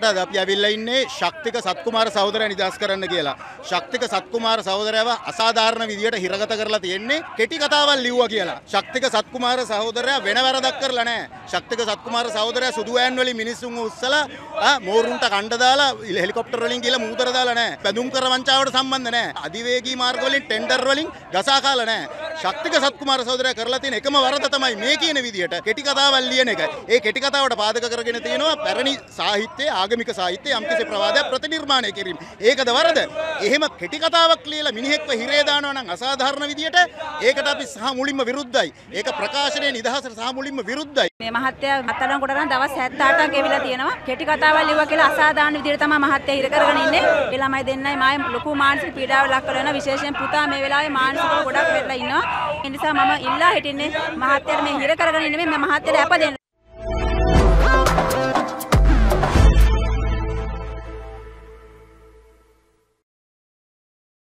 අපි ඇවිල්ලා ඉන්නේ ශක්තික සත්කුමාර සහෝදරයා නිදහස් කරන්න කියලා. ශක්තික සත්කුමාර සහෝදරයව අසාධාරණ විදියට හිරගත කරලා තියෙන්නේ කෙටි කතාවක් ලිව්වා කියලා. ශක්තික සත්කුමාර සහෝදරයා වෙන වැරදක් කරලා නැහැ. ශක්තික සත්කුමාර සහෝදරයා සුදු වෑන් වලින් මිනිස්සුන්ව උස්සලා මෝරුන්ට කණ්ඩ දාලා හෙලිකොප්ටර් වලින් ගිහලා මූතර දාලා නැහැ. බැඳුම් කර වංචාවට සම්බන්ධ නැහැ. අධිවේගී මාර්ග වලින් ටෙන්ඩර් වලින් ගසා කාලා නැහැ. ශක්තික සත්කුමාර සහෝදරයා කරලා තියෙන එකම වරද තමයි මේ කියන විදියට කෙටි කතාවක් ලියන එක. ඒ කෙටි කතාවට පාදක කරගෙන තියෙනවා පැරණි සාහිත්‍යයේ ආගමික සාහිත්‍යයේ යම්කිසි ප්‍රවාදයක් ප්‍රතිනිර්මාණය කිරීම. ඒකද වරද? එහෙම කෙටි කතාවක් ලියලා මිනිහෙක්ව හිරේ දානවා නම් අසාධාරණ විදියට ඒකට අපි සහ මුලින්ම විරුද්ධයි. ඒක ප්‍රකාශනයේ නිදහසට සහ මුලින්ම විරුද්ධයි. මේ මහත්තයා අත්අඩංගුවට ගන්න දවස් 78ක් ගෙවිලා තියෙනවා. කෙටි කතාවක් ලිව්වා කියලා අසාධාරණ විදියට තමයි මහත්තයා හිර කරගෙන ඉන්නේ. ඒ ළමයි දෙන්නයි මායි ලොකු මානසික පීඩාවක් ලක් කරලා වෙනවා. විශේෂයෙන් පුතා මේ වෙලාවේ මානසිකව ගොඩක් වෙලා ඉන්නවා. ඒ නිසා මම ඉල්ලා හිටින්නේ මහත්තයාට මේ හිර කරගෙන ඉන්නේ මේ මහත්තයාට අප දෙන්න.